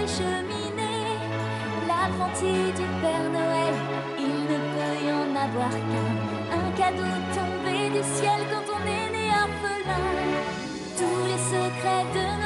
les cheminées, l'apprenti du Père Noël, il ne peut y en avoir qu'un. Un cadeau tombé du ciel quand on est né orphelin. Tous les secrets de